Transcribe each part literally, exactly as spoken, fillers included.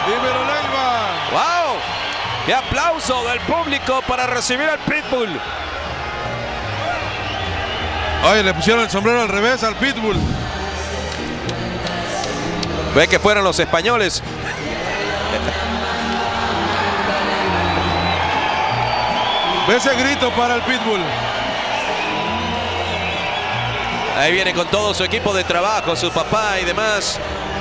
Dímelo, Leiva. ¡Wow! ¡Qué aplauso del público para recibir al Pitbull! Oye, le pusieron el sombrero al revés al Pitbull. Ve que fueron los españoles. Ve ese grito para el Pitbull. Ahí viene con todo su equipo de trabajo, su papá y demás.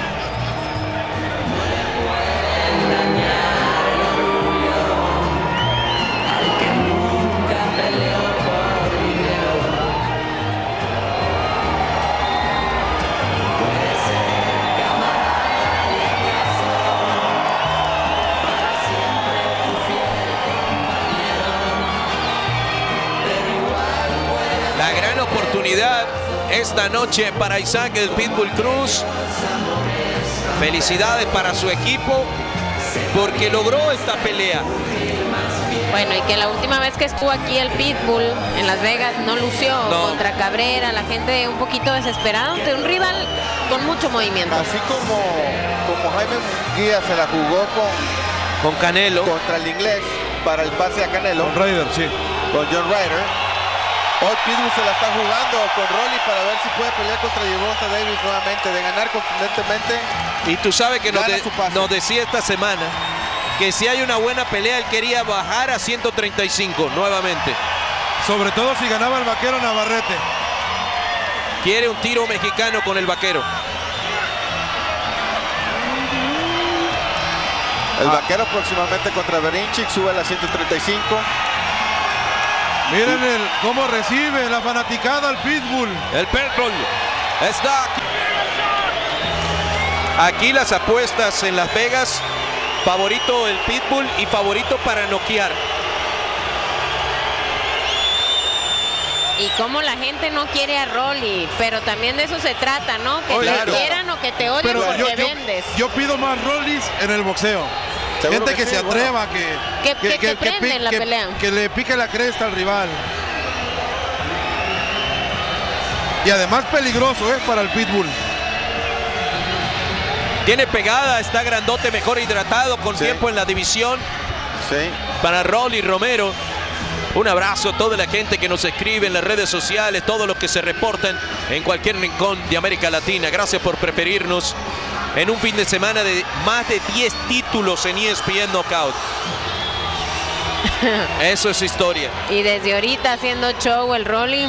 La gran oportunidad esta noche para Isaac el Pitbull Cruz. Felicidades para su equipo porque logró esta pelea. Bueno, y que la última vez que estuvo aquí el Pitbull en Las Vegas no lució no. contra Cabrera, la gente un poquito desesperada ante un rival con mucho movimiento. Así como, como Jaime Munguía se la jugó con, Con Canelo. contra el inglés para el pase a Canelo, Con Ryder, sí. con John Ryder. Hoy Pitbull se la está jugando con Rolly para ver si puede pelear contra Gervonta Davis nuevamente, de ganar contundentemente. Y tú sabes que nos, Gana de- su pase. nos decía esta semana que si hay una buena pelea, él quería bajar a ciento treinta y cinco nuevamente. Sobre todo si ganaba el vaquero Navarrete. Quiere un tiro mexicano con el vaquero. El vaquero próximamente contra Berinchik, sube a la ciento treinta y cinco. Miren el, cómo recibe la fanaticada al Pitbull. El Pitbull está aquí. Aquí las apuestas en Las Vegas. Favorito el Pitbull y favorito para noquear. Y como la gente no quiere a Rolly, pero también de eso se trata, ¿no? Que Oye, te claro. quieran o que te odien Pero porque yo, yo, vendes. yo pido más Rollis en el boxeo. Seguro Gente que que, sí, se bueno. atreva, que, Que- que te prende pi- en la que- pelea. que le pique la cresta al rival. Y además peligroso es para el Pitbull. Tiene pegada, está grandote, mejor hidratado, con Sí. tiempo en la división. Sí. Para Rolly Romero. Un abrazo a toda la gente que nos escribe en las redes sociales, todos los que se reportan en cualquier rincón de América Latina. Gracias por preferirnos en un fin de semana de más de diez títulos en E S P N Knockout. Eso es historia. Y desde ahorita haciendo show el Rolly.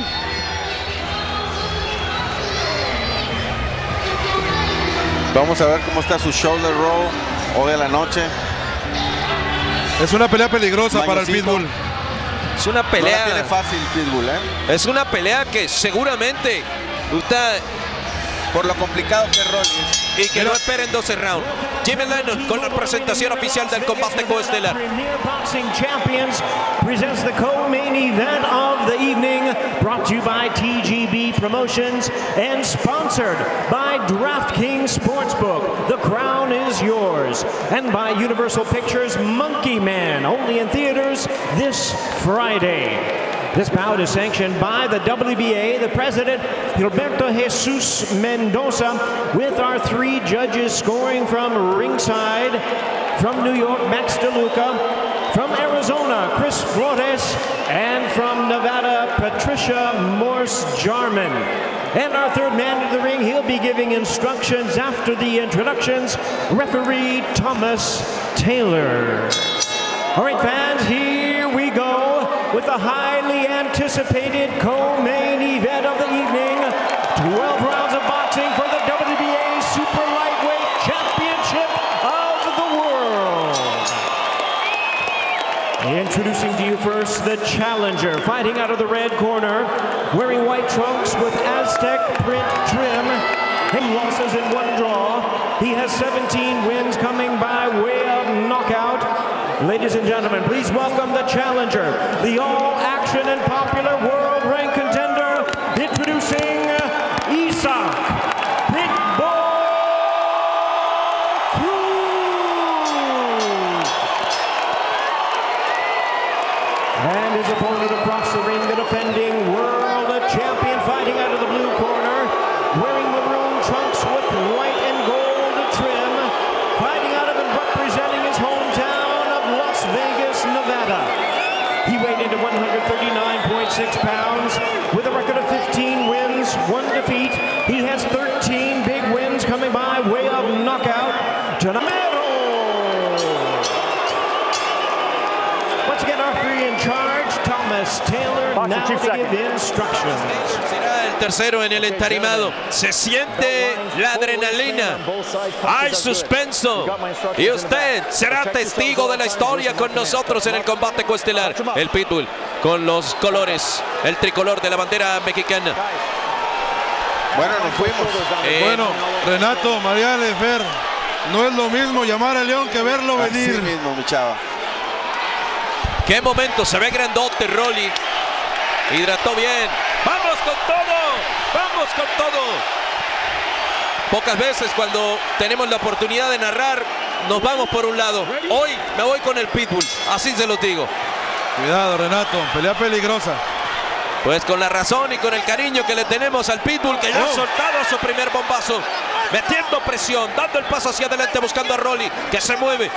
Vamos a ver cómo está su shoulder roll hoy a la noche. Es una pelea peligrosa para el Mañosito. Pitbull. Es una No la pelea. tiene fácil Pitbull, ¿eh? Es una pelea que seguramente usted Por lo complicado que es Rolly es. y que no esperen doce rounds. Jimmy Lennon con la presentación oficial del combate coestelar. Premier Boxing Champions presents the co-main event of the evening, brought to you by T G B Promotions and sponsored by DraftKings Sportsbook. The crown is yours. And by Universal Pictures Monkey Man, only in theaters this Friday. This bout is sanctioned by the W B A, the president, Gilberto Jesus Mendoza, with our three judges scoring from ringside. From New York, Max DeLuca. From Arizona, Chris Flores. And from Nevada, Patricia Morse-Jarman. And our third man in the ring, he'll be giving instructions after the introductions, referee Thomas Taylor. All right, fans, here we go with the highly anticipated co-main event of the evening. twelve rounds of boxing for the W B A Super Lightweight Championship of the World. Introducing to you first the challenger, fighting out of the red corner, wearing white trunks with Aztec print trim. Eight losses in one draw. He has seventeen wins coming by way of knockout. Ladies and gentlemen, please welcome the challenger, the all-action and popular world-ranked contender, introducing Isaac Pitbull Cruz. And his opponent across the ring, the defending world champion, fighting out of the blue corner, wearing maroon trunks with white and gold trim, fighting out of and representing Romero. Once again, our referee in charge, Thomas Taylor, now to give instructions. Será el tercero en el entarimado. Se siente la adrenalina. Hay suspenso. Y usted será testigo de la historia con nosotros en el combate coestelar. El Pitbull con los colores, el tricolor de la bandera mexicana. Bueno, nos fuimos. Eh, Bueno, Renato, María Lefer, no es lo mismo llamar a León que verlo Así venir. mismo, mi chava. Qué momento, se ve grandote Rolly. Hidrató bien. Vamos con todo, vamos con todo. Pocas veces cuando tenemos la oportunidad de narrar, nos vamos por un lado. Hoy me voy con el Pitbull, así se los digo. Cuidado, Renato, pelea peligrosa. Pues con la razón y con el cariño que le tenemos al Pitbull, que ya ha soltado su primer bombazo. Metiendo presión, dando el paso hacia adelante, buscando a Rolly, que se mueve.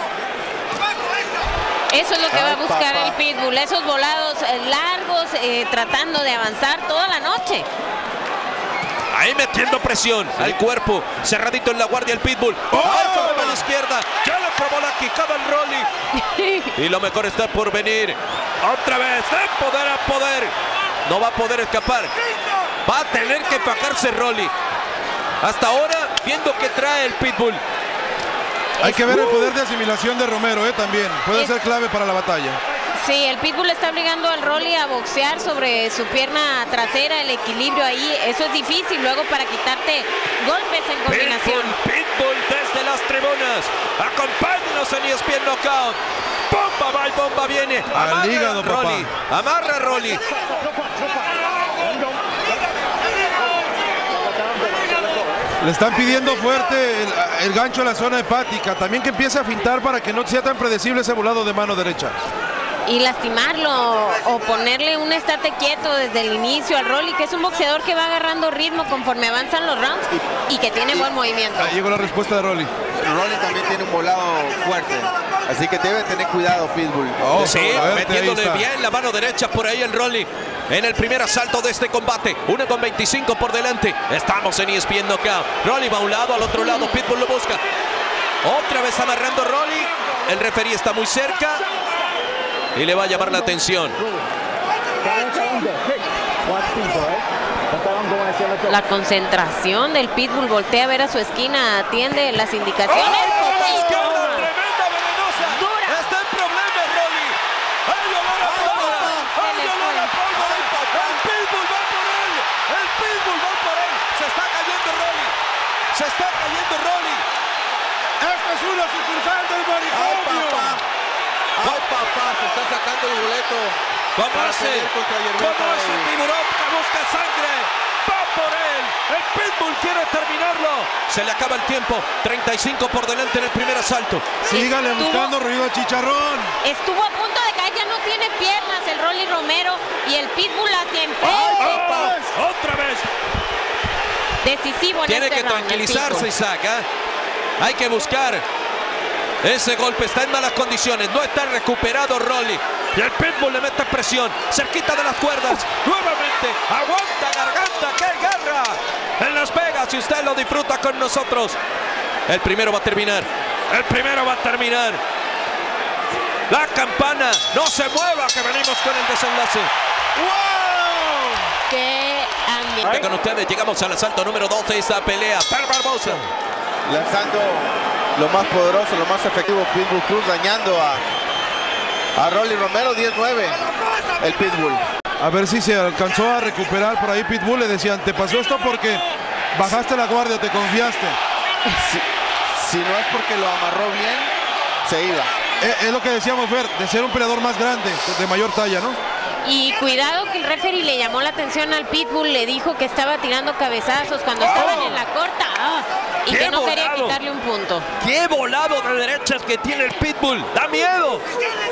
Eso es lo que Ay, va a buscar papá. el Pitbull, esos volados eh, largos, eh, tratando de avanzar toda la noche. Ahí metiendo presión al cuerpo, cerradito en la guardia el Pitbull. ¡Ay, sobre la izquierda! Ya le probó la quijada al Rolly. Y lo mejor está por venir. Otra vez, de poder a poder. No va a poder escapar. Va a tener que fajarse Rolly. Hasta ahora, viendo que trae el Pitbull. Hay que ver el poder de asimilación de Romero, eh, también. Puede ser clave para la batalla. Sí, el Pitbull está obligando al Rolly a boxear sobre su pierna trasera, el equilibrio ahí, eso es difícil luego para quitarte golpes en combinación. Pitbull, Pitbull desde las tribunas. Acompáñenos en E S P N Knockout. Bomba va y bomba viene. Amarra Al hígado, a Rolly. Amarra a Rolly. Le están pidiendo fuerte el, el gancho a la zona hepática. También que empiece a fintar para que no sea tan predecible ese volado de mano derecha. Y lastimarlo o ponerle un estate quieto desde el inicio al Rolly, que es un boxeador que va agarrando ritmo conforme avanzan los rounds y que tiene buen movimiento. Ahí llegó la respuesta de Rolly. Rolly también tiene un volado fuerte. Así que debe tener cuidado Pitbull. Oh, Sí, a verte, ahí metiéndole está. bien la mano derecha por ahí el Rolly. En el primer asalto de este combate, uno con veinticinco por delante. Estamos en E S P N Knockout. Rolly va a un lado, al otro lado, Pitbull lo busca. Otra vez amarrando Rolly. El referee está muy cerca y le va a llamar la atención. La concentración del Pitbull, voltea a ver a su esquina, atiende las indicaciones. ¡Oh! ¡Oh! Izquierda, tremenda, venenosa. Dura. Está en problemas, Rolly. ¡Ay, olor a pólvora! ¡Ay, olor a pólvora! El Pitbull va por él. El Pitbull va por él. Se está cayendo Rolly. Se está cayendo Rolly. Esta es una sucursal del ¡Ay, manicomio. papá! ¡Ay, papá! Se está sacando el boleto. ¿Cómo Para hace? pelear contra Yermeta ¿Cómo hace Davis. tiburón que busca sangre? ¡Va por él! El Pitbull quiere terminarlo. Se le acaba el tiempo. treinta y cinco por delante en el primer asalto. Sígale Estuvo- buscando ruido a Chicharrón. Estuvo a punto de caer, ya no tiene piernas el Rolly Romero y el Pitbull hacia enfrente. ¡Oh! ¡Otra vez! Decisivo en Tiene este que round, el tranquilizarse, Pitbull. Isaac. ¿eh? Hay que buscar. Ese golpe está en malas condiciones. No está recuperado Rolly. Y el Pitbull le mete presión. Cerquita de las cuerdas. Nuevamente. Aguanta garganta. ¡Qué garra! En Las Vegas. Y usted lo disfruta con nosotros. El primero va a terminar. El primero va a terminar. La campana. No se mueva que venimos con el desenlace. Qué ambiente. Con ustedes llegamos al asalto número doce de esta pelea. Per Barbosa. Lanzando lo más poderoso, lo más efectivo Pitbull Cruz, dañando a, a Rolly Romero. Diez nueve el Pitbull. A ver si se alcanzó a recuperar por ahí Pitbull. Le decían, te pasó esto porque bajaste la guardia, te confiaste. Si, si no es porque lo amarró bien, se iba. Es, es lo que decíamos, Fer, de ser un peleador más grande, de mayor talla, ¿no? Y cuidado que el referee le llamó la atención al Pitbull, le dijo que estaba tirando cabezazos cuando estaban en la corta ah, y ¡Qué que no quería volado! quitarle un punto. ¡Qué volado de derechas que tiene el Pitbull! ¡Da miedo!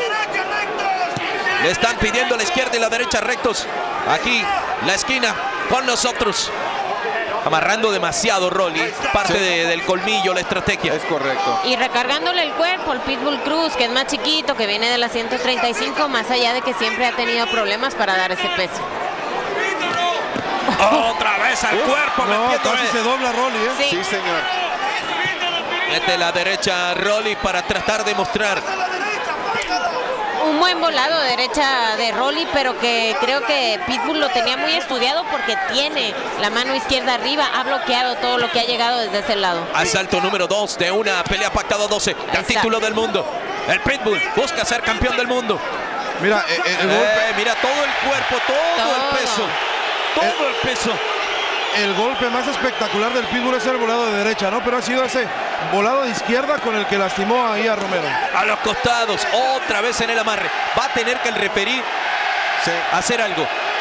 Le están pidiendo la izquierda y la derecha rectos. Aquí, la esquina, con nosotros. Amarrando demasiado Rolly. Parte Sí. de- del colmillo, la estrategia. Es correcto. Y recargándole el cuerpo al Pitbull Cruz, que es más chiquito, que viene de las ciento treinta y cinco, más allá de que siempre ha tenido problemas para dar ese peso. Otra vez al cuerpo, No, metiéndole. casi se dobla Rolly, ¿eh? Sí, Sí, señor. Mete la derecha Rolly para tratar de mostrar. Un buen volado de derecha de Rolly, pero que creo que Pitbull lo tenía muy estudiado porque tiene la mano izquierda arriba, ha bloqueado todo lo que ha llegado desde ese lado. Asalto número dos de una pelea pactada doce, el título del mundo. El Pitbull busca ser campeón del mundo. Mira, el, el golpe, eh, mira todo el cuerpo, todo, Todo. el peso, todo el, el peso. el golpe más espectacular del Pitbull es el volado de derecha, ¿no? Pero ha sido ese volado de izquierda con el que lastimó ahí a Romero. A los costados, otra vez en el amarre. Va a tener que el referí Sí. hacer algo.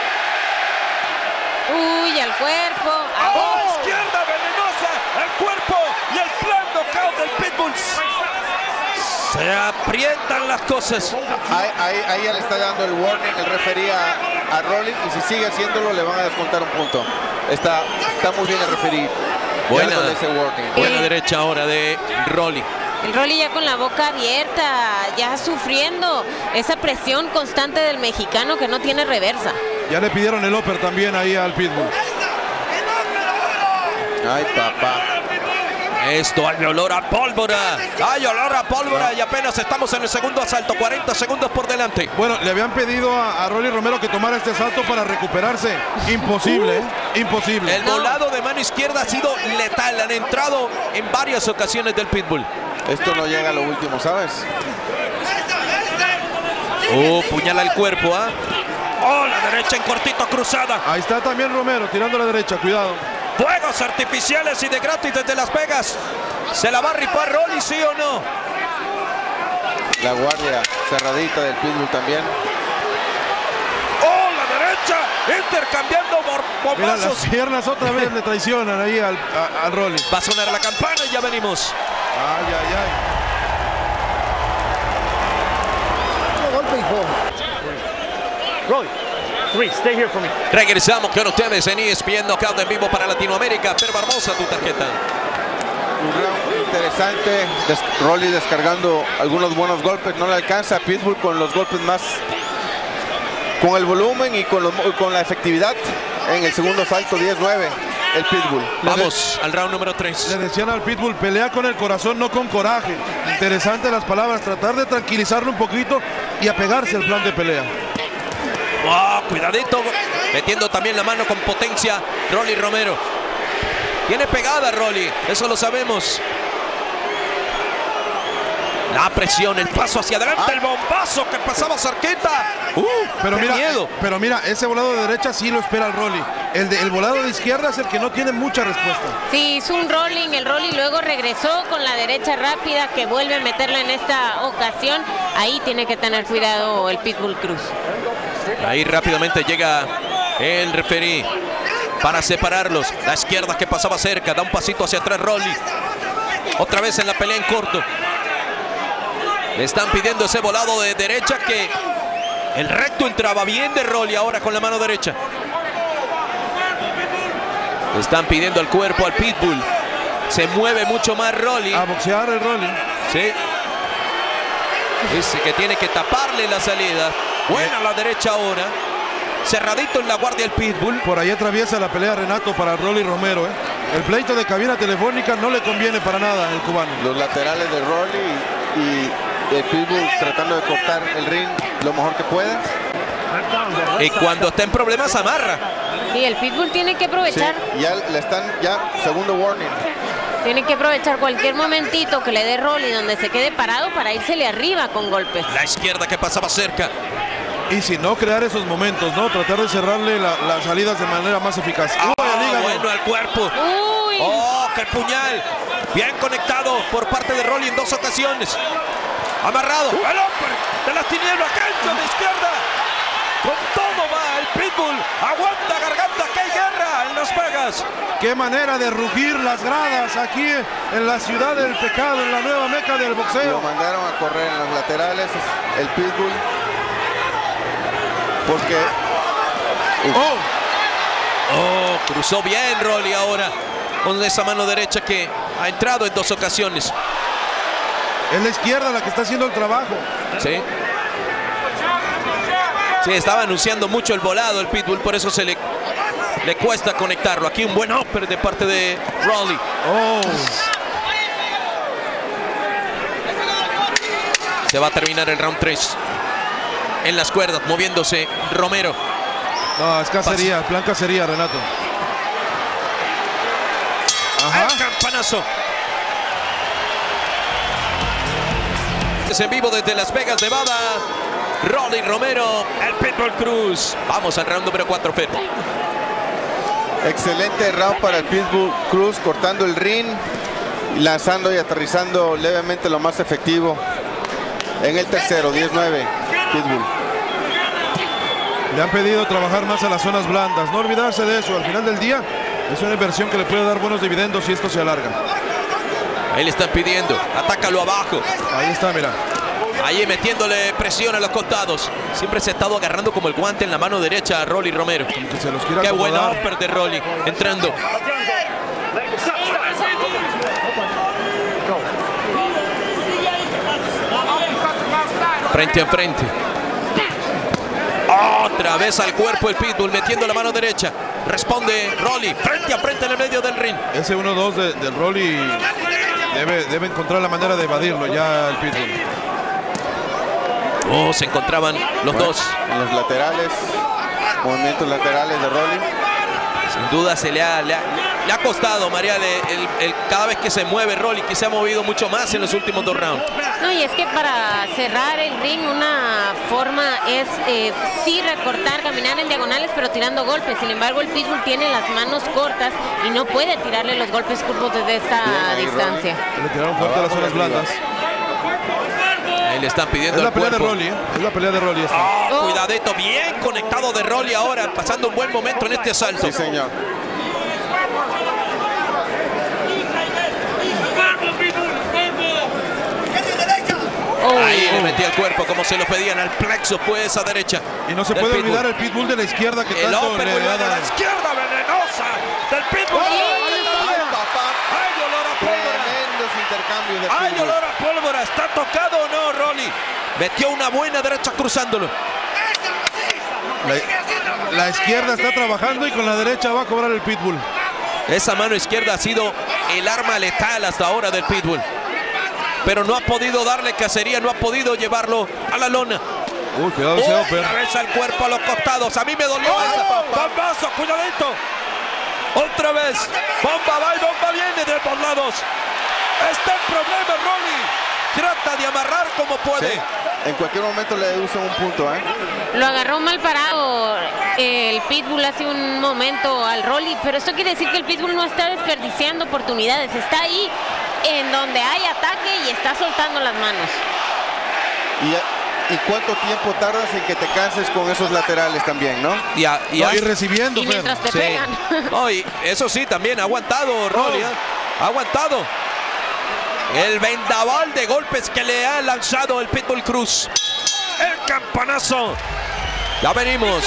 Uy, al cuerpo. ¡Oh! ¡Abajo! Izquierda venenosa, el cuerpo y el plan knockout del Pitbull. Se aprietan las cosas. Ahí, ahí, ahí ya le está dando el warning el referí a, a Rolly, y si sigue haciéndolo le van a descontar un punto. Está, está muy bien el referí. Buena. dándole ese warning. Buena derecha ahora de Rolly. El Rolly ya con la boca abierta, ya sufriendo esa presión constante del mexicano que no tiene reversa. Ya le pidieron el upper también ahí al Pitbull. Ay, papá. Esto hay olor a pólvora. Hay olor a pólvora y apenas estamos en el segundo asalto. cuarenta segundos por delante. Bueno, le habían pedido a, a Rolly Romero que tomara este salto para recuperarse. Imposible, ¿eh? Imposible. El volado de mano izquierda ha sido letal. Han entrado en varias ocasiones del Pitbull. Esto no llega a lo último, ¿sabes? Oh, puñala el cuerpo, ¿ah? Oh, la derecha en cortito cruzada. Ahí está también Romero, tirando a la derecha, cuidado. Fuegos artificiales y de gratis desde Las Vegas. ¿Se la va a rifar Rolly, sí o no? La guardia cerradita del Pitbull también. ¡Oh, la derecha! Intercambiando bor- Mira, las bombazos. piernas otra vez le traicionan ahí al, a- al Rolly. Va a sonar la campana y ya venimos. Ay, ay, ay. Rolly, three, stay here for me. Regresamos con ustedes en E S P N Knockout en vivo para Latinoamérica. Fer Barbosa, tu tarjeta. Un round interesante. Des Rolly descargando algunos buenos golpes. No le alcanza a Pitbull con los golpes más... con el volumen y con, los, con la efectividad. En el segundo salto, diez nueve. El Pitbull. Vamos al round número Le tres. decían al Pitbull, pelea con el corazón, no con coraje. Interesante las palabras, tratar de tranquilizarlo un poquito y apegarse al plan de pelea. Oh, cuidadito. Metiendo también la mano con potencia Rolly Romero. Tiene pegada Rolly, eso lo sabemos. La presión, el paso hacia adelante, Ah. el bombazo que pasaba cerquita. Uh, Pero qué mira, miedo. pero mira, ese volado de derecha sí lo espera el Rolly. El, de, el volado de izquierda es el que no tiene mucha respuesta. Sí, hizo un rolling, el Rolly luego regresó con la derecha rápida que vuelve a meterla en esta ocasión. Ahí tiene que tener cuidado el Pitbull Cruz. Ahí rápidamente llega el referí para separarlos. La izquierda que pasaba cerca, da un pasito hacia atrás Rolly. Otra vez en la pelea en corto. Le están pidiendo ese volado de derecha que el recto entraba bien de Rolly ahora con la mano derecha. Le están pidiendo el cuerpo al Pitbull. Se mueve mucho más Rolly. A boxear el Rolly. Sí. Dice que tiene que taparle la salida. Buena la derecha ahora. Cerradito en la guardia el Pitbull. Por ahí atraviesa la pelea Renato para Rolly Romero. ¿eh? El pleito de cabina telefónica no le conviene para nada al cubano. Los laterales de Rolly y, y el Pitbull tratando de cortar el ring lo mejor que puede. Y cuando está en problemas amarra. Sí, el Pitbull tiene que Sí, aprovechar, ya le están, ya segundo warning. tiene que aprovechar cualquier momentito que le dé Rolly donde se quede parado para írsele arriba con golpes. La izquierda que pasaba cerca. Y si no, crear esos momentos, ¿no? Tratar de cerrarle la- las salidas de manera más eficaz. Ah, Uy, al hígado. bueno al cuerpo. Uy, Oh, qué puñal. Bien conectado por parte de Rolly en dos ocasiones. Amarrado. El hombre de las tinieblas. Gancho de izquierda. Con todo va el Pitbull. Aguanta garganta. ¡Qué guerra en Las Vegas! Qué manera de rugir las gradas aquí en la ciudad del pecado, en la nueva meca del Lo boxeo. mandaron a correr en los laterales el Pitbull. Porque Oh, Oh, cruzó bien Rolly ahora. Con esa mano derecha que ha entrado en dos ocasiones. es la izquierda la que está haciendo el trabajo. Sí. Sí, estaba anunciando mucho el volado el Pitbull, por eso se le, le cuesta conectarlo. Aquí un buen upper de parte de Rolly. Oh, Se va a terminar el round tres. En las cuerdas, moviéndose Romero. No, es cacería, plan cacería, Renato. Ajá. El campanazo. Es en vivo desde Las Vegas, Nevada. Rolly Romero, el Pitbull Cruz. Vamos al round número cuatro, Fer. Excelente round para el Pitbull Cruz, cortando el ring, lanzando y aterrizando levemente lo más efectivo. En el tercero, diez nueve, Pitbull. Le han pedido trabajar más a las zonas blandas. No olvidarse de eso. Al final del día es una inversión que le puede dar buenos dividendos si esto se alarga. Ahí le están pidiendo. Atácalo abajo. Ahí está, mira. Ahí metiéndole presión a los costados. Siempre se ha estado agarrando como el guante en la mano derecha a Rolly Romero. Que se los quiera Qué buen acomodar. upper de Rolly. Entrando. Frente a frente. Otra vez al cuerpo el Pitbull, metiendo la mano derecha. Responde Rolly, frente a frente en el medio del ring. Ese uno dos de, del Rolly debe, debe encontrar la manera de evadirlo ya el Pitbull. Oh, se encontraban los Bueno, dos. en los laterales, movimientos laterales de Rolly. Sin duda se le ha, le ha, le ha costado, Mariale, el, el, cada vez que se mueve Rolly, que se ha movido mucho más en los últimos dos rounds. No, y es que para cerrar el ring una forma es eh, sí recortar, caminar en diagonales, pero tirando golpes. Sin embargo, el Pitbull tiene las manos cortas y no puede tirarle los golpes curvos desde esta Bien ahí, distancia. Le tiraron fuerte a las zonas blandas. Ahí le están pidiendo Es la el pelea de cuerpo. Rolly, ¿eh? Es la pelea de Rolly esta. Oh, cuidadito, bien conectado de Rolly ahora, pasando un buen momento en este asalto. Sí, señor. Oh. Ahí le metía el cuerpo como se lo pedían al plexo, pues esa derecha. Y no se del puede Pitbull. olvidar el Pitbull de la izquierda que El tanto upper le muy ha bueno a la dado. izquierda venenosa del Pitbull. ¡Ay, papá! ¡Ay, olor a pólvora! Tremendos intercambios de ¡Ay, Pitbull. olor a pólvora! ¿Está tocado o no, Rolly? Metió una buena derecha cruzándolo. La, la izquierda está trabajando y con la derecha va a cobrar el Pitbull. Esa mano izquierda ha sido el arma letal hasta ahora del Pitbull. Pero no ha podido darle cacería, no ha podido llevarlo a la lona. Uy, cuidado ese upper. Otra vez al cuerpo a los costados. A mí me dolió ¡Ay, esa. papá! Bombazo, cuidadito. Otra vez. Bomba va y bomba viene de los lados. Está en problema Rolly. Trata de amarrar como puede. Sí. En cualquier momento le deducen un punto, ¿eh? Lo agarró mal parado el Pitbull hace un momento al Rolly, pero esto quiere decir que el Pitbull no está desperdiciando oportunidades, está ahí en donde hay ataque y está soltando las manos. ¿Y, y cuánto tiempo tardas en que te canses con esos laterales también, no? Y, a- y No, a- y recibiendo, Y Fer. mientras te sí. pegan. No, y eso sí, también ha aguantado Rolly. ¿eh? Ha aguantado. El vendaval de golpes que le ha lanzado el Pitbull Cruz. El campanazo. Ya venimos.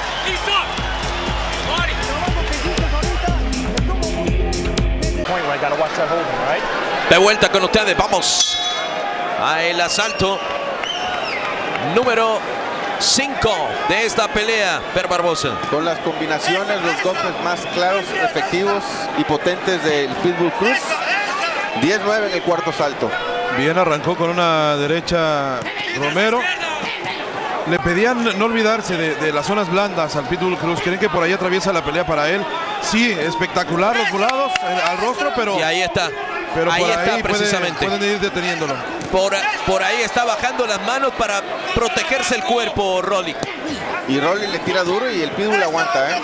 De vuelta con ustedes. Vamos a el asalto número cinco de esta pelea, Per Barbosa. Con las combinaciones, los golpes más claros, efectivos y potentes del Pitbull Cruz. diez nueve en el cuarto salto. Bien, arrancó con una derecha Romero. Le pedían no olvidarse de, de las zonas blandas al Pitbull Cruz. Creen que por ahí atraviesa la pelea para él. Sí, espectacular los volados eh, al rostro, pero, Y ahí está. pero ahí por está ahí puede- precisamente. pueden ir deteniéndolo. Por, por ahí está bajando las manos para protegerse el cuerpo, Rolly. Y Rolly le tira duro y el Pitbull aguanta, ¿eh?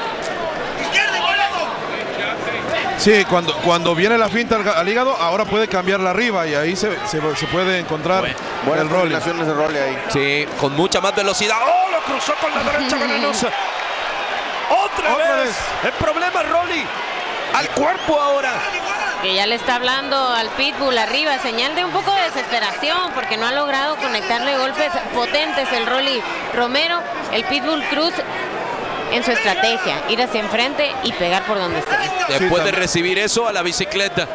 Sí, cuando, cuando viene la finta al, al hígado, ahora puede cambiarla arriba y ahí se, se, se puede encontrar Buenas el Rolly. combinaciones de Rolly ahí. Sí, con mucha más velocidad. ¡Oh, lo cruzó con la derecha venenosa! ¡Otra, Otra vez! vez. El problema, Rolly. Al cuerpo ahora. Que ya le está hablando al Pitbull arriba, señal de un poco de desesperación porque no ha logrado conectarle golpes potentes el Rolly Romero. El Pitbull Cruz en su estrategia, ir hacia enfrente y pegar por donde esté. Después Sí, de también. recibir eso a la bicicleta.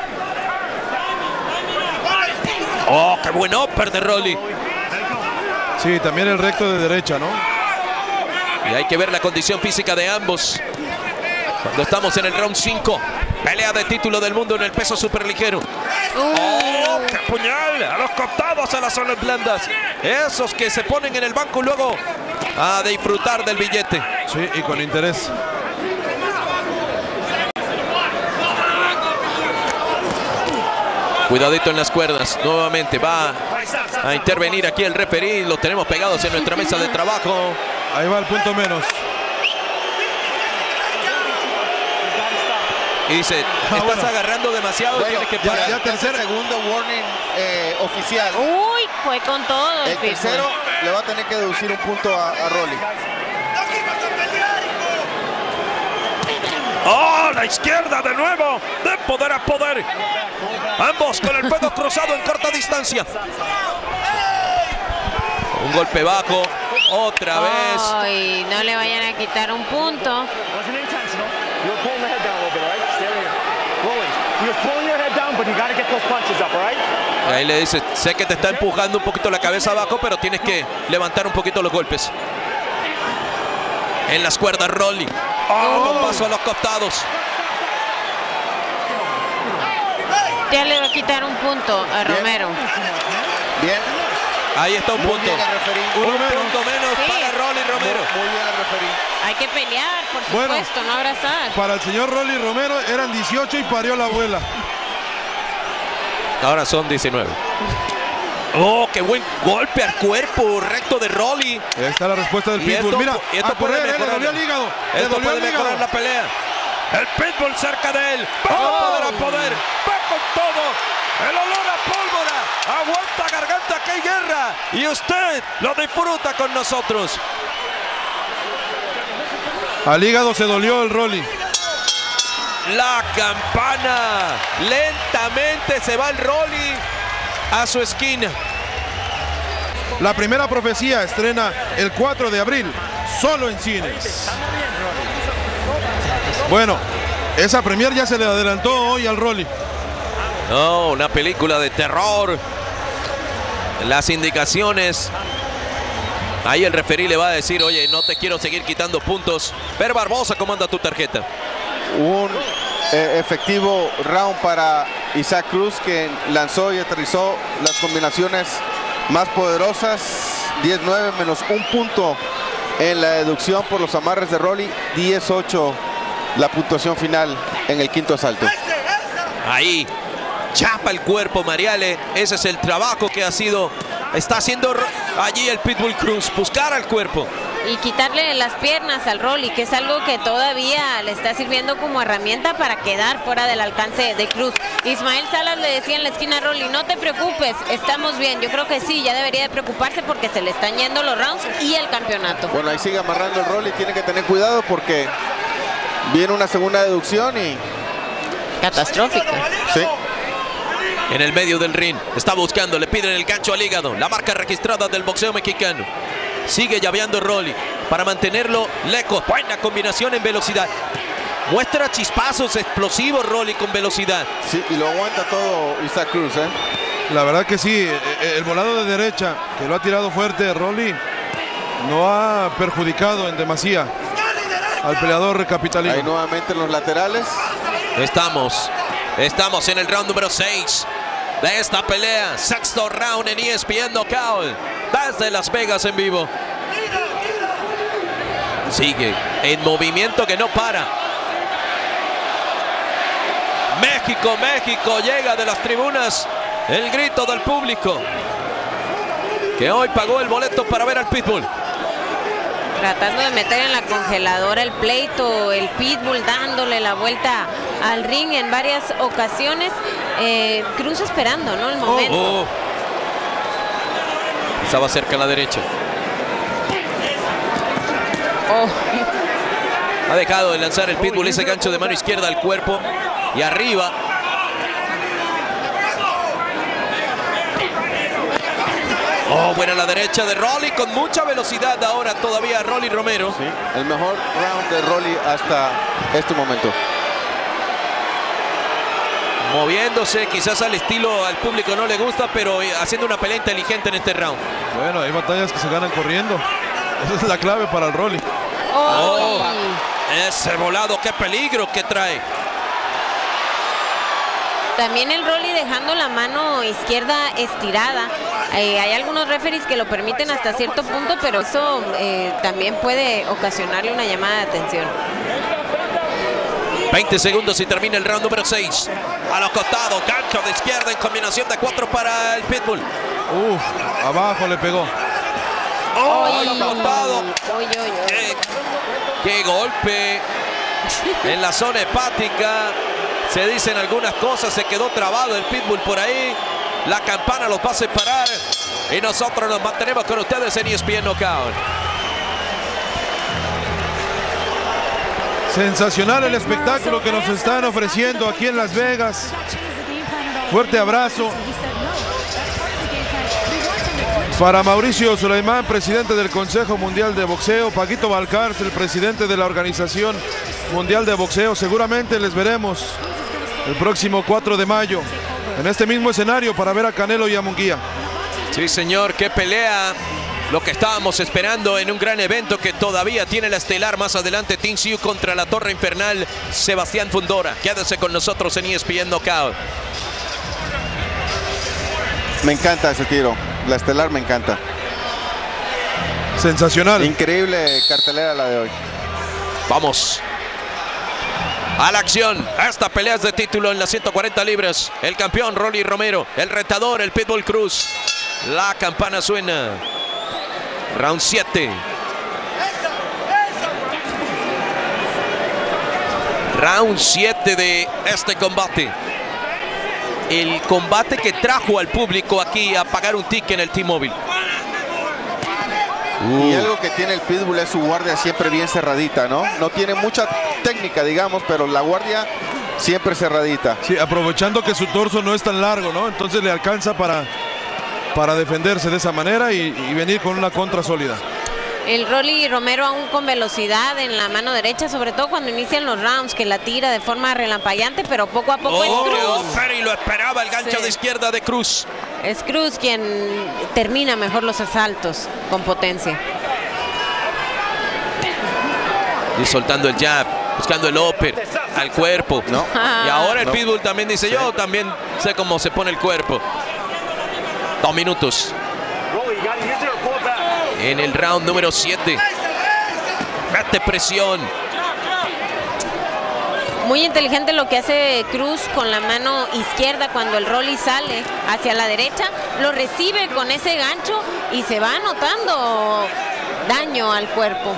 ¡Oh, qué buen upper de Rolly! Sí, también el recto de derecha, ¿no? Y hay que ver la condición física de ambos. Cuando estamos en el round cinco. Pelea de título del mundo en el peso superligero. ¡Oh, qué puñal a los costados, a las zonas blandas. Esos que se ponen en el banco y luego a disfrutar del billete. Sí, y con interés. Cuidadito en las cuerdas. Nuevamente va a intervenir aquí el referí. Lo tenemos pegados en nuestra mesa de trabajo. Ahí va el punto menos. Y dice, Ah, estás bueno. agarrando demasiado, Bueno, tienes que ya, parar. ya tercer segundo warning eh, oficial. Uy, fue con todo el El Pitbull. tercero le va a tener que deducir un punto a, a Rolly. ¡Oh, la izquierda de nuevo! De poder a poder. Ambos con el fuego cruzado en corta distancia. Un golpe bajo. Otra vez. Ay, no le vayan a quitar un punto. Wasn't intentional. You were pulling the head down a little bit, all right? Stay right here. Rolling. You were pulling your head down, but you got to get those punches up, all right? Y ahí le dice, sé que te está empujando un poquito la cabeza abajo, pero tienes que levantar un poquito los golpes. En las cuerdas, Rolly. Oh, un paso a los costados. Ya le va a quitar un punto a Bien. Romero. Bien, Ahí está un muy punto. bien el referí. Un Uno menos. punto menos Sí. para Rolly Romero. Muy bien el referí. Hay que pelear, por Bueno. supuesto, no abrazar. Para el señor Rolly Romero eran dieciocho y parió la abuela. Ahora son diecinueve. Oh, qué buen golpe al cuerpo recto de Rolly. Ahí está la respuesta del Y Pitbull. esto- Mira, y esto a correr, puede eh, le mejorar. dolió el hígado. Le Esto dolió puede el hígado. mejorar la pelea. El Pitbull cerca de él. Va Oh. a poder a poder. Va con todo. El olor a pólvora. Aguanta garganta, qué guerra. Y usted lo disfruta con nosotros. Al hígado se dolió el Rolly. La campana. Lentamente se va el Rolly a su esquina. La primera profecía estrena el cuatro de abril, solo en cines. Bueno, esa premier ya se le adelantó hoy al Rolly. No, una película de terror. Las indicaciones. Ahí el referí le va a decir, oye, no te quiero seguir quitando puntos. Fer Barbosa comanda tu tarjeta. Un eh, efectivo round para Isaac Cruz, que lanzó y aterrizó las combinaciones más poderosas. diez nueve menos un punto en la deducción por los amarres de Rolly. diez ocho la puntuación final en el quinto asalto. Ahí chapa el cuerpo Mariale. Ese es el trabajo que ha sido, está haciendo allí el Pitbull Cruz, buscar al cuerpo. Y quitarle las piernas al Rolly, que es algo que todavía le está sirviendo como herramienta para quedar fuera del alcance de Cruz. Ismael Salas le decía en la esquina a Rolly, no te preocupes, estamos bien. Yo creo que sí, ya debería de preocuparse porque se le están yendo los rounds y el campeonato. Bueno, ahí sigue amarrando el Rolly, tiene que tener cuidado porque viene una segunda deducción y Catastrófica. sí. En el medio del ring, está buscando, le piden el gancho al hígado. La marca registrada del boxeo mexicano. Sigue llaveando Rolly para mantenerlo lejos. Buena combinación en velocidad. Muestra chispazos explosivos Rolly con velocidad. Sí, y lo aguanta todo Isaac Cruz, ¿eh? La verdad que sí, eh, el volado de derecha que lo ha tirado fuerte Rolly no ha perjudicado en demasía al peleador capitalino. Ahí nuevamente los laterales. Estamos, estamos en el round número seis de esta pelea. Sexto round en E S P N Knockout desde Las Vegas en vivo. Sigue en movimiento que no para. México, México, llega de las tribunas el grito del público que hoy pagó el boleto para ver al Pitbull. Tratando de meter en la congeladora el pleito, el Pitbull dándole la vuelta al ring en varias ocasiones. Eh, Cruz esperando, ¿no? El momento. Oh, oh. Estaba cerca a la derecha. Oh. Ha dejado de lanzar el Pitbull ese gancho de mano izquierda al cuerpo y arriba. Oh, buena la derecha de Rolly con mucha velocidad ahora todavía Rolly Romero. Sí, el mejor round de Rolly hasta este momento. Moviéndose, quizás al estilo al público no le gusta, pero haciendo una pelea inteligente en este round. Bueno, hay batallas que se ganan corriendo. Esa es la clave para el Rolly. Oh, ese volado, qué peligro que trae. También el Rolly dejando la mano izquierda estirada. Eh, hay algunos referees que lo permiten hasta cierto punto, pero eso eh, también puede ocasionarle una llamada de atención. veinte segundos y termina el round número seis. A los costados, gancho de izquierda en combinación de cuatro para el Pitbull. Uf, abajo le pegó. Oh, a los costados. Uy, uy, uy. Qué, qué golpe en la zona hepática. Se dicen algunas cosas, se quedó trabado el Pitbull por ahí. La campana los va a separar. Y nosotros nos mantenemos con ustedes en E S P N Knockout. Sensacional el espectáculo que nos están ofreciendo aquí en Las Vegas. Fuerte abrazo para Mauricio Sulaimán, presidente del Consejo Mundial de Boxeo, Paquito Balcarce, el presidente de la Organización Mundial de Boxeo. Seguramente les veremos el próximo cuatro de mayo en este mismo escenario para ver a Canelo y a Munguía. Sí, señor, qué pelea. Lo que estábamos esperando en un gran evento que todavía tiene la estelar más adelante. Team Siu contra la Torre Infernal, Sebastián Fundora. Quédese con nosotros en E S P N Knockout. Me encanta ese tiro. La estelar me encanta. Sensacional. Increíble cartelera la de hoy. Vamos a la acción. Esta pelea es de título en las ciento cuarenta libras. El campeón Rolly Romero, el retador, el Pitbull Cruz. La campana suena. Round siete. Round siete de este combate. El combate que trajo al público aquí a pagar un ticket en el T-Mobile. Uh. Y algo que tiene el Pitbull es su guardia siempre bien cerradita, ¿no? No tiene mucha técnica, digamos, pero la guardia siempre cerradita. Sí, aprovechando que su torso no es tan largo, ¿no? Entonces le alcanza para, para defenderse de esa manera y, y venir con una contra sólida. El Rolly Romero aún con velocidad en la mano derecha, sobre todo cuando inician los rounds, que la tira de forma relampagueante, pero poco a poco oh, es Cruz. Y lo esperaba el gancho sí. de izquierda de Cruz. Es Cruz quien termina mejor los asaltos con potencia. Y soltando el jab, buscando el upper al cuerpo. No. Y ahora el no. Pitbull también dice, sí. yo también sé cómo se pone el cuerpo. Dos minutos. En el round número siete. Mete presión. Muy inteligente lo que hace Cruz con la mano izquierda cuando el Rolly sale hacia la derecha. Lo recibe con ese gancho y se va anotando daño al cuerpo.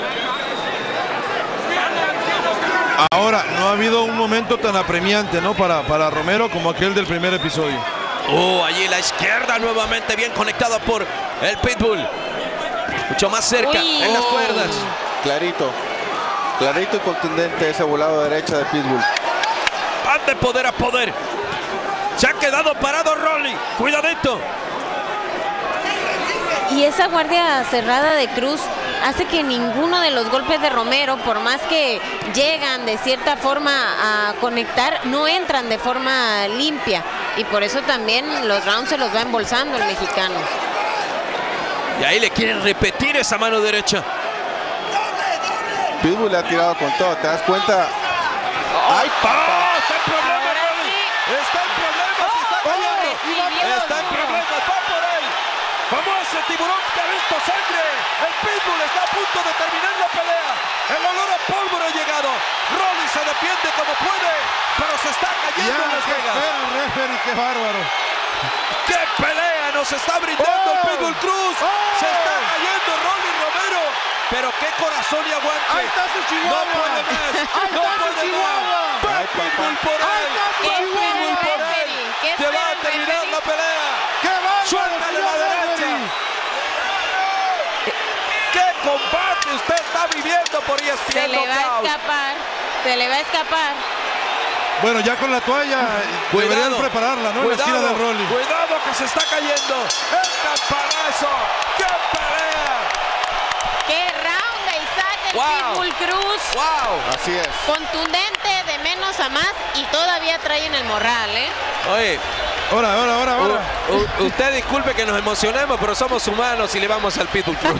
Ahora, no ha habido un momento tan apremiante, ¿no? Para, para Romero como aquel del primer episodio. Oh, allí la izquierda nuevamente bien conectada por el Pitbull. Mucho más cerca, Uy. en las cuerdas. Clarito. Clarito y contundente ese volado de derecha de Pitbull. Van de poder a poder. Se ha quedado parado Rolly. Cuidadito. Y esa guardia cerrada de Cruz hace que ninguno de los golpes de Romero, por más que llegan de cierta forma a conectar, no entran de forma limpia. Y por eso también los rounds se los va embolsando el mexicano. Y ahí le quieren repetir esa mano derecha. Pitbull le ha tirado con todo, ¿te das cuenta? ¡Ay, papá! ¡Está en problemas, Rolly! ¡Está en problemas! ¡Está cayendo! ¡Está en problemas! ¡Va por él! ¡Famoso tiburón que ha visto sangre! El Pitbull está a punto de terminar la pelea. El olor a pólvora ha llegado. Rolly se defiende como puede, pero se está cayendo en Las Vegas. Espera el referee, qué bárbaro. ¡Qué pelea nos está brindando ¡Oh! Pitbull Cruz! ¡Oh! Se está cayendo Rolly Romero. Pero qué corazón y aguante. Ahí está su chihuahua. No puede más. Ahí no está su puede chihuahua. más. Va Ay, Pitbull por Ahí él. está su Va chihuahua. Pitbull por él. referee? ¿Qué Se va a espera el terminar referee? la pelea. ¡Qué bárbaro! Suéltale la derecha. ¡Qué combate usted está viviendo por E S P N Se le va a Knockout! escapar, se le va a escapar. Bueno, ya con la toalla deberían prepararla, ¿no? En la esquina del Rolly. Cuidado que se está cayendo. ¡El campanazo! ¡Qué pelea! ¡Qué round de Isaac el Wow. Pitbull Cruz! ¡Wow! Así es. Contundente de menos a más y todavía trae en el morral, ¿eh? Oye, Ahora, ahora, ahora, ahora. u- u- usted disculpe que nos emocionemos, pero somos humanos y le vamos al Pitbull Cruz.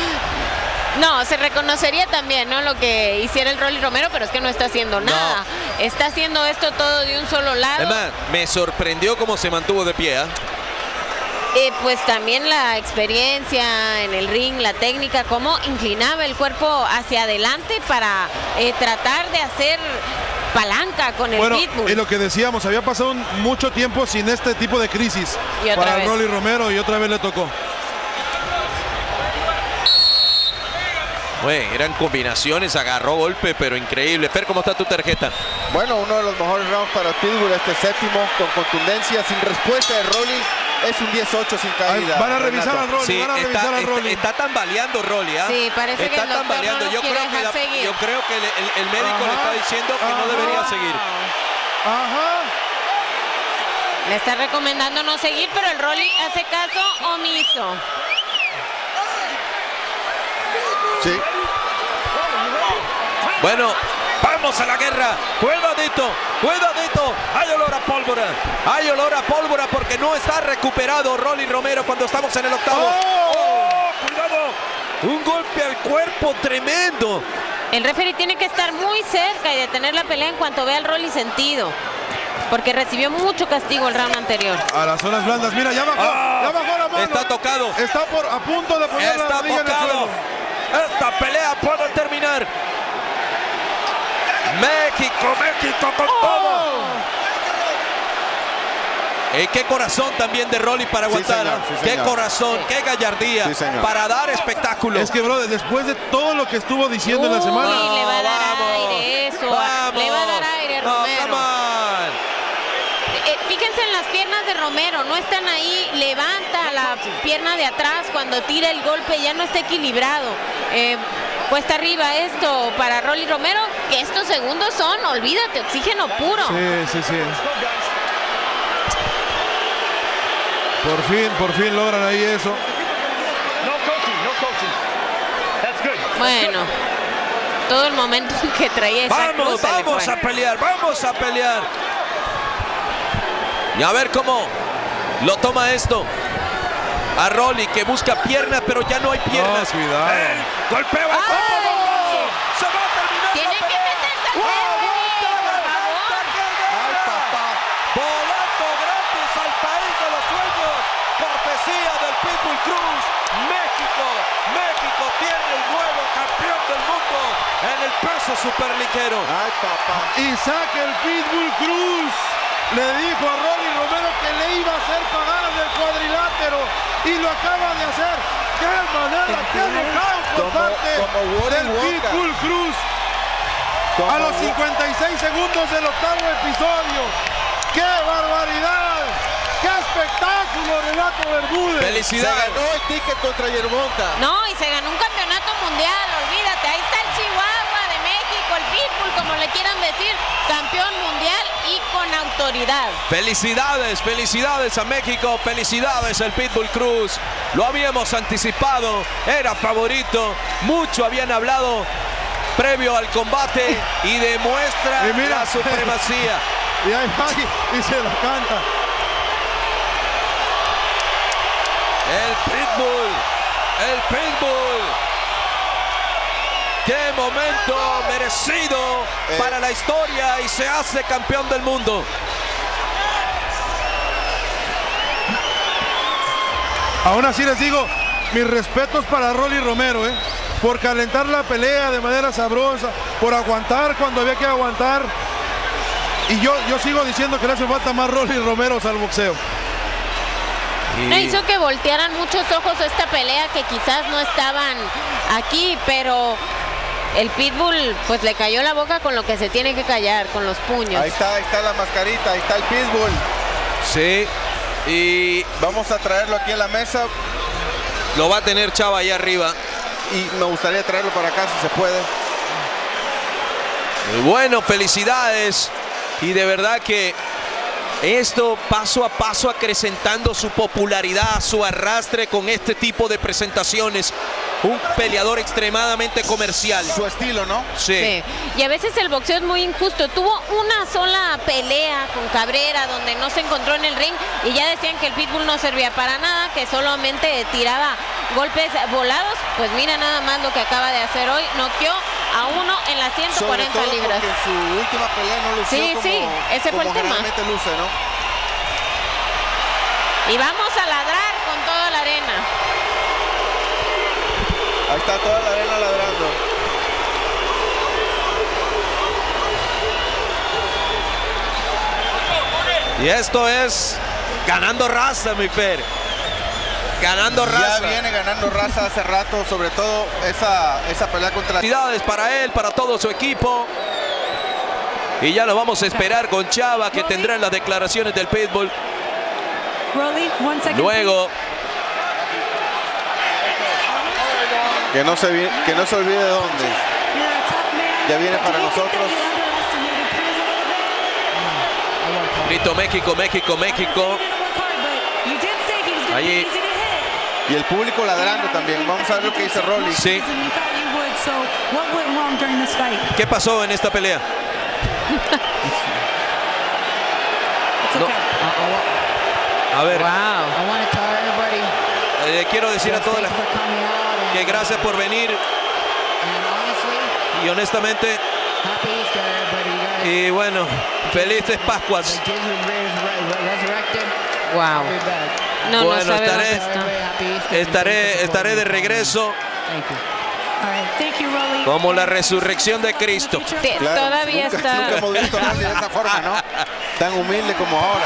No, se reconocería también, ¿no? Lo que hiciera el Rolly Romero, pero es que no está haciendo nada. está haciendo esto todo de un solo lado. Además, me sorprendió cómo se mantuvo de pie, ¿eh? Eh, pues también la experiencia en el ring, la técnica, cómo inclinaba el cuerpo hacia adelante para eh, tratar de hacer palanca con el Bueno, Pitbull. y lo que decíamos, había pasado un, mucho tiempo sin este tipo de crisis Y otra para vez. Rolly Romero y otra vez le tocó. Bueno, eran combinaciones, agarró golpe, pero increíble. Fer, ¿cómo está tu tarjeta? Bueno, uno de los mejores rounds para Pitbull, este séptimo, con contundencia, sin respuesta de Rolly. Es un diez ocho sin caída. Ay, van a revisar Renato. al Rolly, Sí, van a está, revisar al está, Rolly. está tambaleando Rolly, ¿ah? Sí, parece está que el doctor tambaleando. no los yo, quiere creo que dejar la- seguir. yo creo que el, el- el médico le Ajá, está diciendo que no ajá. debería seguir. Ajá. Le está recomendando no seguir, pero el Rolly hace caso omiso. Sí. Bueno, vamos a la guerra. Cuidadito, cuidadito. Hay olor a pólvora. Hay olor a pólvora porque no está recuperado Rolly Romero cuando estamos en el octavo. ¡Oh! ¡Oh! ¡Cuidado! Un golpe al cuerpo tremendo. El referee tiene que estar muy cerca y detener la pelea en cuanto vea al Rolly sentido, porque recibió mucho castigo el round anterior. A las zonas blandas, mira, ya bajó, Ah, ya bajó la mano. está tocado. Está por, a punto de poner la Está rodilla en el tocado. suelo. Esta pelea puede terminar. México, México con todo. Eh, qué corazón también de Rolly para Sí, aguantar. señor, ¿eh? sí, Qué señor. corazón, qué gallardía Sí, señor. para dar espectáculo. Es que, brother, después de todo lo que estuvo diciendo en la Uy, semana, le va a dar Vamos, aire eso. vamos. Le va a dar aire, No, Romero. come on. Eh, fíjense en las piernas de Romero, no están ahí, levanta la pierna de atrás cuando tira el golpe, ya no está equilibrado. Eh, cuesta arriba esto para Rolly Romero, que estos segundos son, olvídate, oxígeno puro. sí, sí, sí. Por fin, por fin logran ahí eso. No coaching, no coaching. That's good. Bueno, todo el momento que traía esa Vamos, cruz se le vamos fue. a pelear, vamos a pelear. Y a ver cómo lo toma esto. A Rolly que busca piernas, pero ya no hay piernas. No, cuidado. El golpeo al cuerpo ¡Ay! bombazo. Se va a terminar. Tiene la que pelea. meterse al ¡Oh, referee, por aguanta, favor! aguanta, Ay, papá. Boleto gratis al país de los sueños. Cortesía del Pitbull Cruz. México, México tiene el nuevo campeón del mundo en el peso superligero. Ay, papá. Y saca el Pitbull Cruz. Le dijo a Rolly Romero que le iba a hacer pagar en el cuadrilátero y lo acaba de hacer. ¡Qué manera! ¡Qué knockout por Como- parte como Woody del Wonka. Pitbull Cruz! Como A los Wo- cincuenta y seis segundos del octavo episodio. ¡Qué barbaridad! ¡Qué espectáculo, Renato Bermúdez! Se Felicidades. ganó el ticket contra Yerbonta. No, y se ganó un campeonato mundial, olvídate, ahí está el Chihuahua de México, el Pitbull, como le quieran decir, campeón mundial y con autoridad. Felicidades, felicidades a México, felicidades al Pitbull Cruz. Lo habíamos anticipado, era favorito, mucho habían hablado previo al combate y demuestra Y mira. la supremacía. Y ahí va y- y se la canta. El Pitbull, el Pitbull. Qué momento merecido Eh. para la historia y se hace campeón del mundo. Aún así les digo, mis respetos para Rolly Romero, ¿eh? Por calentar la pelea de manera sabrosa, por aguantar cuando había que aguantar. Y yo, yo sigo diciendo que le hace falta más Rolly Romero al boxeo. No hizo que voltearan muchos ojos esta pelea que quizás no estaban aquí, pero el Pitbull pues le cayó la boca con lo que se tiene que callar, con los puños. Ahí está, ahí está la mascarita, ahí está el Pitbull. Sí, y Vamos a traerlo aquí a la mesa lo va a tener Chava ahí arriba. y me gustaría traerlo para acá si se puede. Bueno, felicidades. Y de verdad que esto paso a paso acrecentando su popularidad, su arrastre con este tipo de presentaciones. Un peleador extremadamente comercial. Su estilo, ¿no? Sí. Sí. Y a veces el boxeo es muy injusto. Tuvo una sola pelea con Cabrera donde no se encontró en el ring y ya decían que el Pitbull no servía para nada, que solamente tiraba golpes volados. Pues mira nada más lo que acaba de hacer hoy. Noqueó a uno en las ciento cuarenta Sobre todo libras. porque en su última pelea no lució Sí, como, sí, ese fue como el tema. generalmente luce, ¿no? Y vamos a ladrar con toda la arena. Ahí está toda la arena ladrando. Y esto es ganando raza, mi Fer. Ganando raza. Ya viene ganando raza hace rato, sobre todo esa, esa pelea contra... Felicidades para él, para todo su equipo. Y ya lo vamos a esperar con Chava, que tendrá las declaraciones del pitbull. Luego, Que no se, vi- que no se olvide de dónde. Ya viene para nosotros. grito México, México, México. Allí. Y el público ladrando también. Vamos a ver lo que dice Rolly. Sí. ¿Qué pasó en esta pelea? No. A ver, eh, quiero decir a todas las que gracias por venir y honestamente y bueno, felices Pascuas. Wow. No, Bueno, no sabe estaré- dónde está. Estaré, estaré de regreso como la resurrección de Cristo. Te- Claro, Todavía nunca, está. nunca hemos visto a Rolly de esa forma, ¿no? Tan humilde como ahora.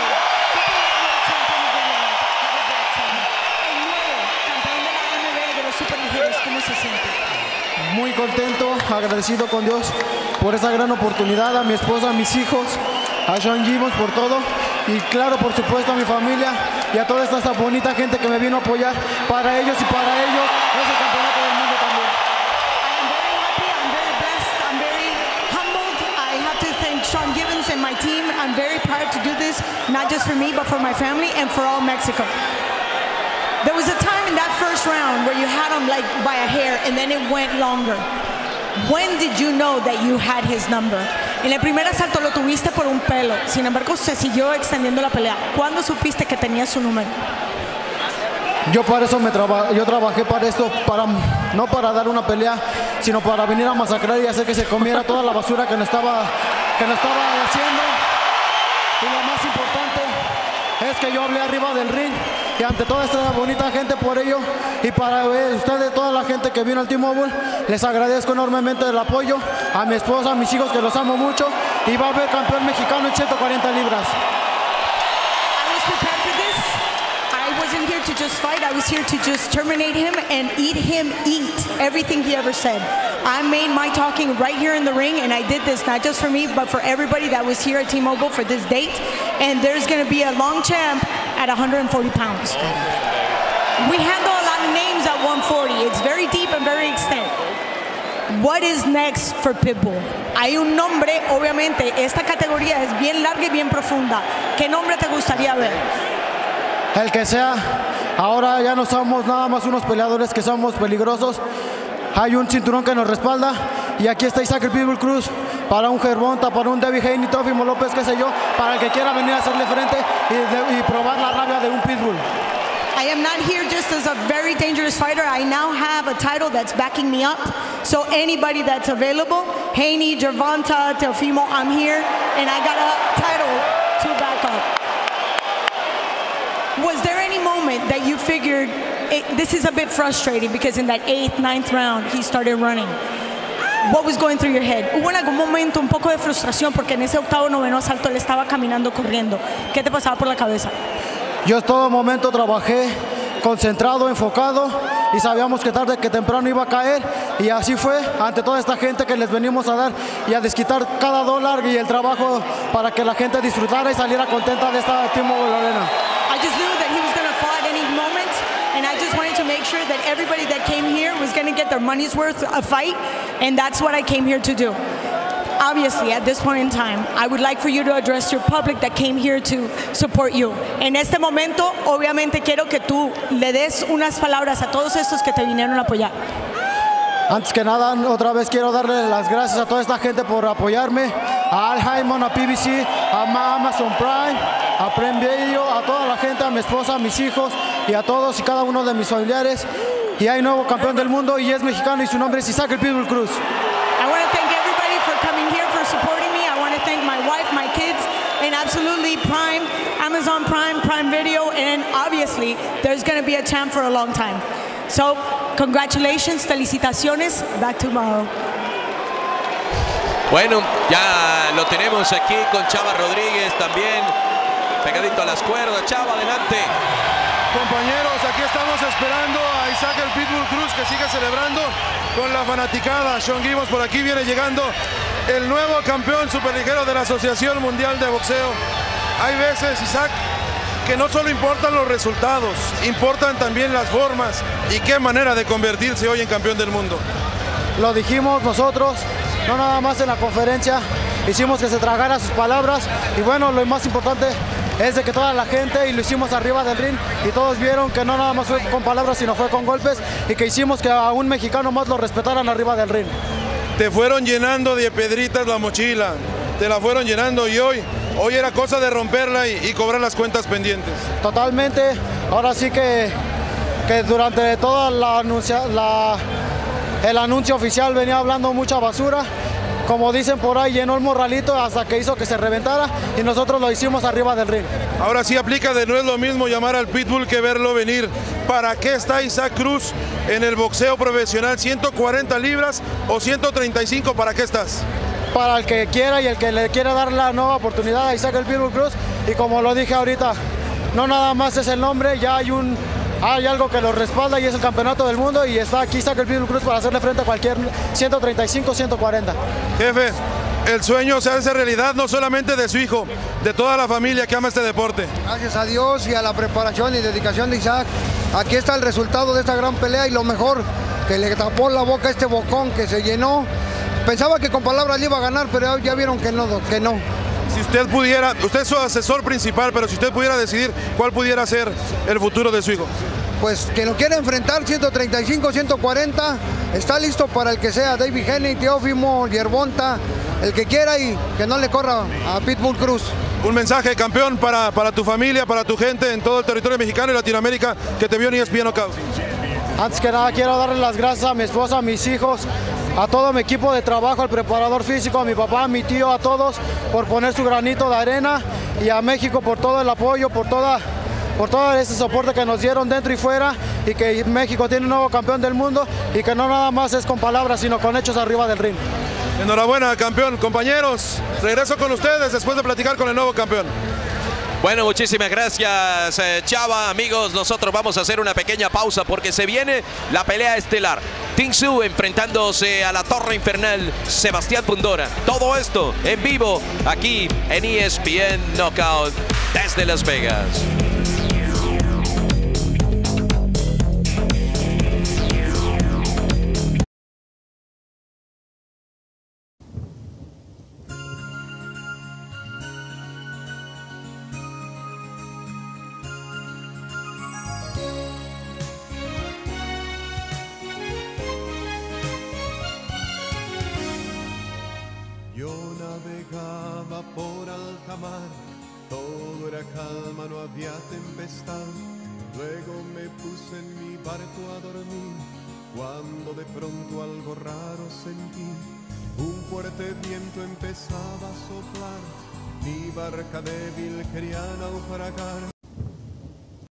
Muy contento, agradecido con Dios por esa gran oportunidad, a mi esposa, a mis hijos, a Sean Gibbons por todo y claro, por supuesto a mi familia y a toda esta, esta bonita gente que me vino a apoyar. Para ellos y para ellos es el campeonato del mundo también. I'm very happy, I'm very blessed, I'm very humbled. I have to thank Sean Gibbons and my team. I'm very proud to do this, not just for me, but for my family and for all Mexico. There was a time in that first round where you had him like by a hair and then it went longer. When did you know that you had his number? En el primer asalto lo tuviste por un pelo, sin embargo se siguió extendiendo la pelea. ¿Cuándo supiste que tenía su número? Yo para eso me traba, yo trabajé para esto, para, no para dar una pelea, sino para venir a masacrar y hacer que se comiera toda la basura que nos estaba, que nos estaba haciendo. Y lo más importante es que yo hablé arriba del ring y ante toda esta bonita gente por ello y para ustedes, toda la gente que vino al T-Mobile, les agradezco enormemente el apoyo, a mi esposa, a mis hijos que los amo mucho y va a haber campeón mexicano en ciento cuarenta libras. I was prepared for this. I wasn't here to just fight. I was here to just terminate him and eat him eat everything he ever said. I made my talking right here in the ring, and I did this not just for me, but for everybody that was here at T-Mobile for this date. And there's going to be a long champ at one hundred forty pounds. We handle a lot of names at one forty. It's very deep and very extent. What is next for Pitbull? Hay un nombre, obviamente, esta categoría es bien larga y bien profunda. ¿Qué nombre te gustaría ver? El que sea, ahora ya no somos nada más unos peleadores que somos peligrosos. Hay un cinturón que nos respalda y aquí está Isaac el Pitbull Cruz para un Gervonta, para un David Haney, Teófimo López, qué sé yo, para el que quiera venir a hacerle frente y, de, y probar la rabia de un Pitbull. I am not here just as a very dangerous fighter. I now have a title that's backing me up. So anybody that's available, Haney, Gervonta, Teofimo, I'm here, and I got a title to back up. Was there any moment that you figured it, this is a bit frustrating because in that eighth, ninth round, he started running? What was going through your head? ¿Hubo en algún momento un poco de frustración porque en ese octavo, noveno asalto él estaba caminando, corriendo? ¿Qué te pasaba por la cabeza? Yo en todo momento trabajé concentrado, enfocado y sabíamos que tarde que temprano iba a caer y así fue ante toda esta gente que les venimos a dar y a desquitar cada dólar y el trabajo para que la gente disfrutara y saliera contenta de esta T-Mobile Arena. I just knew that he was going to fall at any moment, and I just wanted to make sure that everybody that came here was going to get their money's worth a fight, and that's what I came here to do. Obviously, at this point in time, I would like for you to address your public that came here to support you. En este momento, obviamente quiero que tú le des unas palabras a todos estos que te vinieron a apoyar. Antes que nada, otra vez quiero darle las gracias a toda esta gente por apoyarme, a Al Haymon, a P B C, a Amazon Prime, a Prime Video, a toda la gente, a mi esposa, a mis hijos y a todos y cada uno de mis familiares. Y hay nuevo campeón del mundo y es mexicano y su nombre es Isaac el Pitbull Cruz. absolutely Prime, Amazon Prime, Prime Video, and obviously there's going to be a champ for a long time. So congratulations, felicitaciones, back tomorrow. Bueno, ya lo tenemos aquí con Chava Rodríguez también, pegadito a las cuerdas. Chava, adelante. Compañeros, aquí estamos esperando a Isaac el Pitbull Cruz, que sigue celebrando con la fanaticada. Sean Gibbons, por aquí viene llegando el nuevo campeón superligero de la Asociación Mundial de Boxeo. Hay veces, Isaac, que no solo importan los resultados, importan también las formas y qué manera de convertirse hoy en campeón del mundo. Lo dijimos nosotros, no nada más en la conferencia, hicimos que se tragara sus palabras y bueno, lo más importante es de que toda la gente, y lo hicimos arriba del ring, y todos vieron que no nada más fue con palabras, sino fue con golpes, y que hicimos que a un mexicano más lo respetaran arriba del ring. Te fueron llenando de piedritas la mochila, te la fueron llenando y hoy, hoy era cosa de romperla y, y cobrar las cuentas pendientes. Totalmente, ahora sí que, que durante toda la anuncia, la, el anuncio oficial venía hablando mucha basura. Como dicen por ahí, llenó el morralito hasta que hizo que se reventara y nosotros lo hicimos arriba del ring. Ahora sí aplica de no es lo mismo llamar al Pitbull que verlo venir. ¿Para qué está Isaac Cruz en el boxeo profesional? ¿ciento cuarenta libras o ciento treinta y cinco? ¿Para qué estás? Para el que quiera y el que le quiera dar la nueva oportunidad a Isaac el Pitbull Cruz. Y como lo dije ahorita, no nada más es el nombre, ya hay un... Hay algo que lo respalda y es el campeonato del mundo y está aquí Isaac el Pitbull Cruz para hacerle frente a cualquier ciento treinta y cinco, ciento cuarenta. Jefe, el sueño se hace realidad no solamente de su hijo, de toda la familia que ama este deporte. Gracias a Dios y a la preparación y dedicación de Isaac, aquí está el resultado de esta gran pelea y lo mejor, que le tapó la boca a este bocón que se llenó. Pensaba que con palabras le iba a ganar, pero ya vieron que no, que no. Si usted pudiera, usted es su asesor principal, pero si usted pudiera decidir cuál pudiera ser el futuro de su hijo. Pues que lo quiere enfrentar, ciento treinta y cinco, ciento cuarenta, está listo para el que sea, David Haney, Teófimo, Yerbonta, el que quiera y que no le corra a Pitbull Cruz. Un mensaje, campeón, para, para tu familia, para tu gente en todo el territorio mexicano y Latinoamérica que te vio en E S P N Knockout. Antes que nada quiero darle las gracias a mi esposa, a mis hijos, a todo mi equipo de trabajo, al preparador físico, a mi papá, a mi tío, a todos por poner su granito de arena y a México por todo el apoyo, por toda, por todo ese soporte que nos dieron dentro y fuera y que México tiene un nuevo campeón del mundo y que no nada más es con palabras sino con hechos arriba del ring. Enhorabuena, campeón. Compañeros, regreso con ustedes después de platicar con el nuevo campeón. Bueno, muchísimas gracias, eh, Chava. Amigos, nosotros vamos a hacer una pequeña pausa porque se viene la pelea estelar. Ting Tszyu enfrentándose a la Torre Infernal, Sebastián Fundora. Todo esto en vivo aquí en E S P N Knockout desde Las Vegas. Yo navegaba por alta mar, todo era calma, no había tempestad. Luego me puse en mi barco a dormir, cuando de pronto algo raro sentí. Un fuerte viento empezaba a soplar, mi barca débil quería naufragar.